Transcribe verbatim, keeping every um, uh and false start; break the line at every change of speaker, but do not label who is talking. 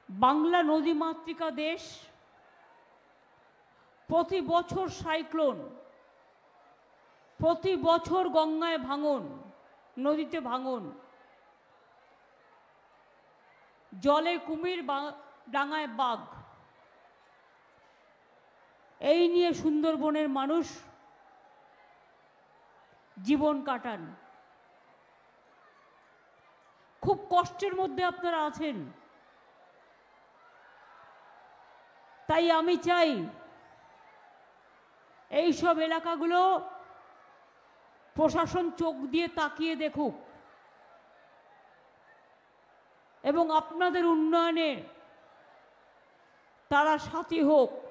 বাংলা নদীমাতৃকা দেশ, প্রতি বছর সাইক্লোন, প্রতি বছর গঙ্গায় ভাঙন, নদীতে ভাঙন, জলে কুমির, ডাঙায় বাঘ, এই নিয়ে সুন্দরবনের মানুষ জীবন কাটান। খুব কষ্টের মধ্যে আপনারা আছেন। তাই আমি চাই এই সব এলাকাগুলো প্রশাসন চোখ দিয়ে তাকিয়ে দেখুক এবং আপনাদের উন্নয়নে তারা সাথী হোক।